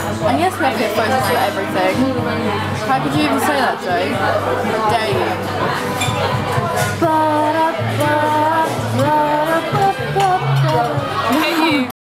And yes, we have to get photos for everything. How could you even say that, Joe? How dare you?